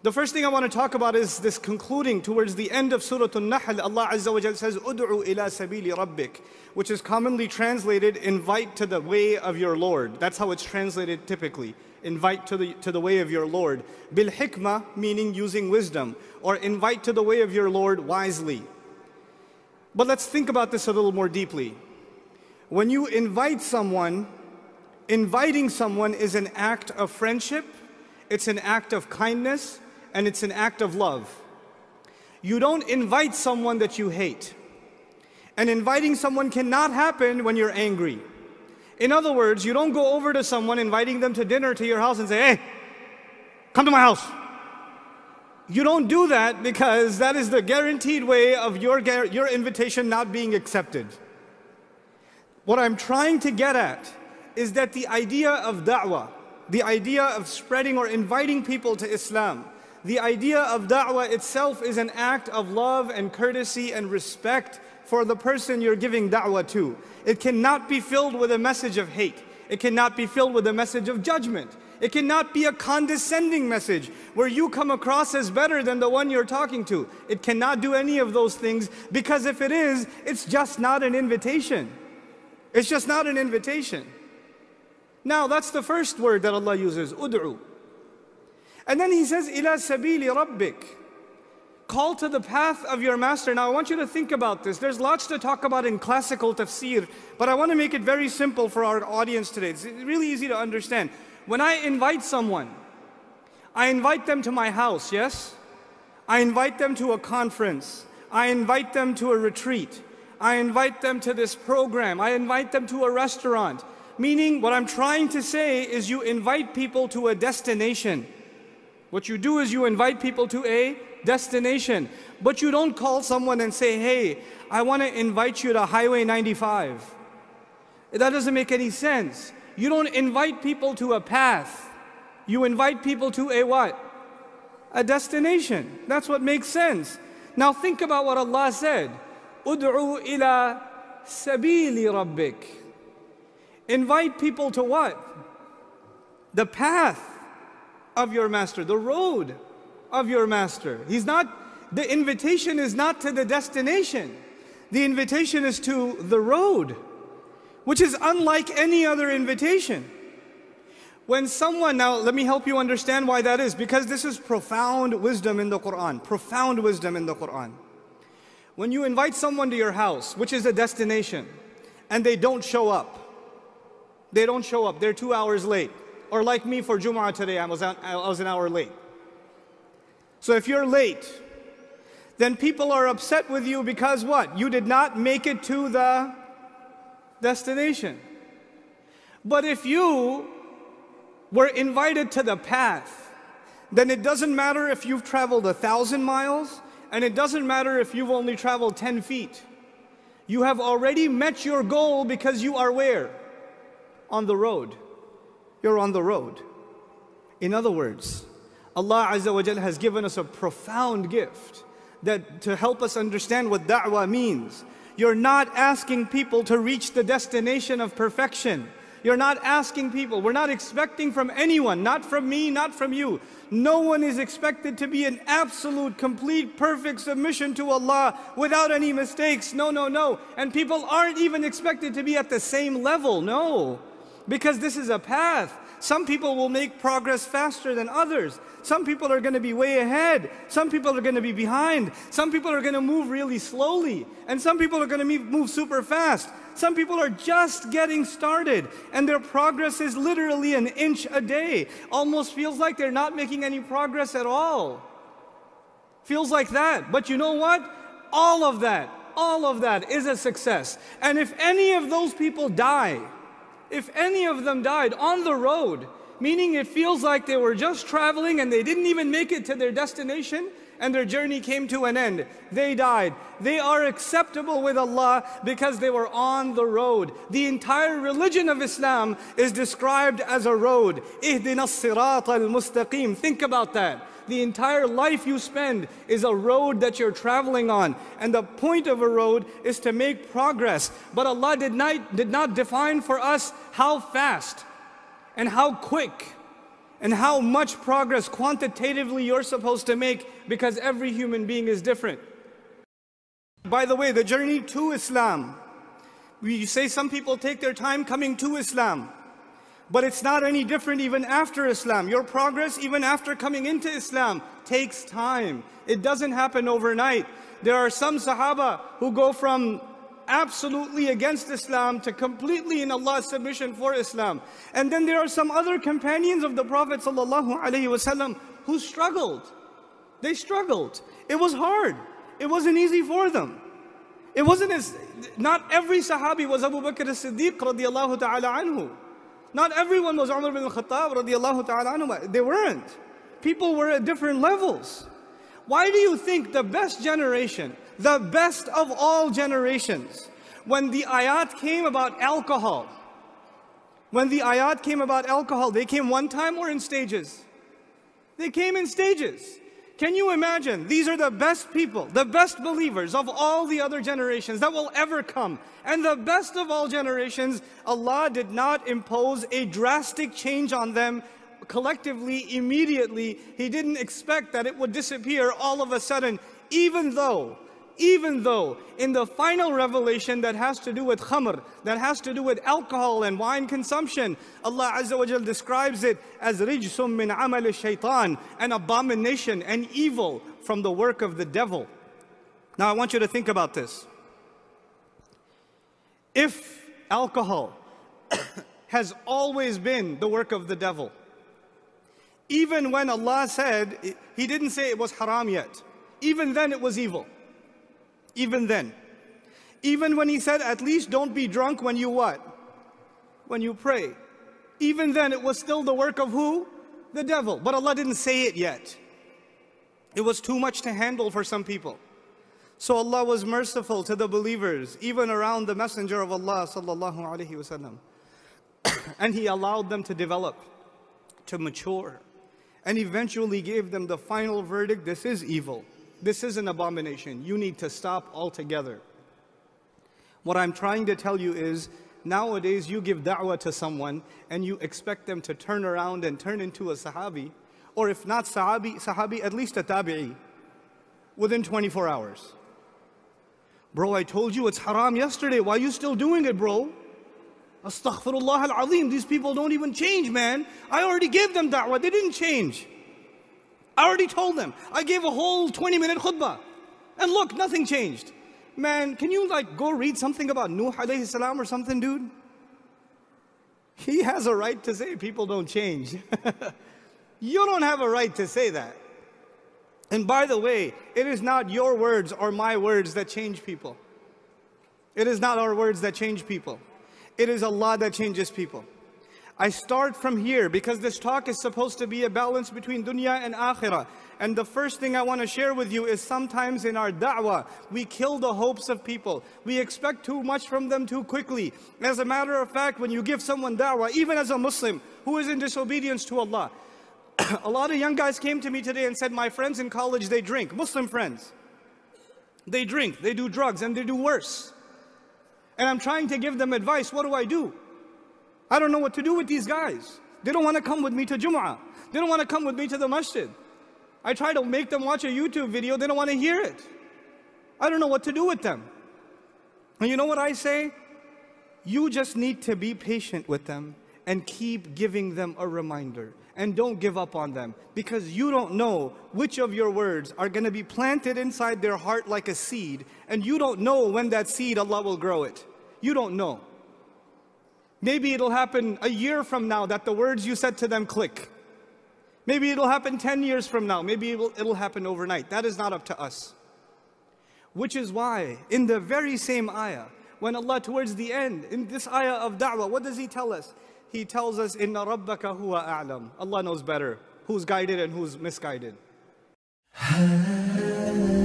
The first thing I want to talk about is this concluding towards the end of Surah An-Nahl. Allah Azza wa Jal says, "Ud'u ila sabili rabbik," which is commonly translated, invite to the way of your Lord. That's how it's translated typically. Invite to the way of your Lord. Bil hikmah, meaning using wisdom, or invite to the way of your Lord wisely. But let's think about this a little more deeply. When you invite someone, inviting someone is an act of friendship, it's an act of kindness, and it's an act of love. You don't invite someone that you hate. And inviting someone cannot happen when you're angry. In other words, you don't go over to someone, inviting them to dinner to your house and say, "Hey, come to my house." You don't do that because that is the guaranteed way of your invitation not being accepted. What I'm trying to get at is that the idea of da'wah, the idea of spreading or inviting people to Islam, the idea of da'wah itself is an act of love and courtesy and respect for the person you're giving da'wah to. It cannot be filled with a message of hate. It cannot be filled with a message of judgment. It cannot be a condescending message where you come across as better than the one you're talking to. It cannot do any of those things, because if it is, it's just not an invitation. It's just not an invitation. Now that's the first word that Allah uses, ud'u. And then He says, ila sabili rabbik. Call to the path of your master. Now I want you to think about this. There's lots to talk about in classical tafsir, but I want to make it very simple for our audience today. It's really easy to understand. When I invite someone, I invite them to my house, yes? I invite them to a conference. I invite them to a retreat. I invite them to this program. I invite them to a restaurant. Meaning, what I'm trying to say is you invite people to a destination. What you do is you invite people to a destination. But you don't call someone and say, "Hey, I want to invite you to Highway 95. That doesn't make any sense. You don't invite people to a path. You invite people to a what? A destination. That's what makes sense. Now think about what Allah said. Ud'u ila sabili rabbik. Invite people to what? The path of your master, the road of your master. The invitation is not to the destination. The invitation is to the road, which is unlike any other invitation. Now let me help you understand why that is, because this is profound wisdom in the Quran. Profound wisdom in the Quran. When you invite someone to your house, which is a destination, and they don't show up, they're 2 hours late. Or like me for Jumu'ah today, I was an hour late. So if you're late, then people are upset with you because what? You did not make it to the destination. But if you were invited to the path, then it doesn't matter if you've traveled 1,000 miles, and it doesn't matter if you've only traveled 10 feet. You have already met your goal because you are where? On the road. You're on the road. In other words, Allah Azza wa Jalla has given us a profound gift that to help us understand what da'wah means. You're not asking people to reach the destination of perfection. You're not asking people, we're not expecting from anyone, not from me, not from you. No one is expected to be an absolute, complete, perfect submission to Allah without any mistakes. No, no, no. And people aren't even expected to be at the same level, no. Because this is a path. Some people will make progress faster than others. Some people are going to be way ahead. Some people are going to be behind. Some people are going to move really slowly. And some people are going to move super fast. Some people are just getting started. And their progress is literally an inch a day. Almost feels like they're not making any progress at all. Feels like that. But you know what? All of that is a success. And if any of those people die, if any of them died on the road, meaning it feels like they were just traveling and they didn't even make it to their destination and their journey came to an end, they died. They are acceptable with Allah because they were on the road. The entire religion of Islam is described as a road. Ihdina as-sirat al-mustaqim. Think about that. The entire life you spend is a road that you're traveling on. And the point of a road is to make progress. But Allah did not define for us how fast and how quick and how much progress quantitatively you're supposed to make, because every human being is different. By the way, the journey to Islam, we say some people take their time coming to Islam, but it's not any different even after Islam. Your progress even after coming into Islam takes time. It doesn't happen overnight. There are some Sahaba who go from absolutely against Islam to completely in Allah's submission for Islam. And then there are some other companions of the Prophet ﷺ who struggled. They struggled. It was hard. It wasn't easy for them. It wasn't as, not every Sahabi was Abu Bakr as-Siddiq radiallahu ta'ala anhu. Not everyone was Umar bin al-Khattab radiallahu ta'ala anhu. They weren't. People were at different levels. Why do you think the best generation, the best of all generations, when the ayat came about alcohol, they came one time or in stages? They came in stages. Can you imagine? These are the best people, the best believers of all the other generations that will ever come. And the best of all generations, Allah did not impose a drastic change on them collectively, immediately. He didn't expect that it would disappear all of a sudden, even though in the final revelation that has to do with khamr, that has to do with alcohol and wine consumption, Allah Azza wa Jal describes it as rijsum min amal shaitan, an abomination, an evil from the work of the devil. Now I want you to think about this. If alcohol has always been the work of the devil, even when Allah said, He didn't say it was haram yet, even then it was evil. Even then. Even when He said, at least don't be drunk when you what? When you pray. Even then it was still the work of who? The devil. But Allah didn't say it yet. It was too much to handle for some people. So Allah was merciful to the believers, even around the Messenger of Allah sallallahu alaihi wasallam. And He allowed them to develop, to mature, and eventually gave them the final verdict: this is evil. This is an abomination. You need to stop altogether. What I'm trying to tell you is, nowadays you give da'wah to someone and you expect them to turn around and turn into a sahabi, or if not sahabi, at least a tabi'i, within 24 hours. Bro, I told you it's haram yesterday. Why are you still doing it, bro? Astaghfirullah al-azim. These people don't even change, man. I already gave them da'wah. They didn't change. I already told them. I gave a whole 20-minute khutbah. And look, nothing changed. Man, can you go read something about Nuh alayhi salam or something, dude? He has a right to say people don't change. You don't have a right to say that. And by the way, it is not your words or my words that change people. It is not our words that change people. It is Allah that changes people. I start from here because this talk is supposed to be a balance between dunya and akhirah. And the first thing I want to share with you is sometimes in our da'wah, we kill the hopes of people. We expect too much from them too quickly. As a matter of fact, when you give someone da'wah, even as a Muslim who is in disobedience to Allah, a lot of young guys came to me today and said, my friends in college, they drink, Muslim friends. They drink, they do drugs, and they do worse. And I'm trying to give them advice. What do? I don't know what to do with these guys. They don't want to come with me to Jumu'ah. They don't want to come with me to the masjid. I try to make them watch a YouTube video. They don't want to hear it. I don't know what to do with them. And you know what I say? You just need to be patient with them and keep giving them a reminder. And don't give up on them, because you don't know which of your words are going to be planted inside their heart like a seed, and you don't know when that seed Allah will grow it. You don't know. Maybe it'll happen a year from now that the words you said to them click. Maybe it'll happen 10 years from now. Maybe it'll happen overnight. That is not up to us. Which is why, in the very same ayah, when Allah towards the end, in this ayah of da'wah, what does He tell us? He tells us, Inna rabbaka huwa a'lam. Allah knows better who's guided and who's misguided.